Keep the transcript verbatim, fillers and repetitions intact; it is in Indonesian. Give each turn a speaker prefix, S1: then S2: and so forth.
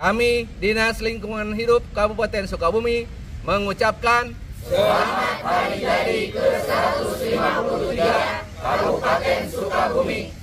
S1: Kami Dinas Lingkungan Hidup Kabupaten Sukabumi mengucapkan
S2: Selamat Hari Jadi ke seratus lima puluh tiga Kabupaten Sukabumi.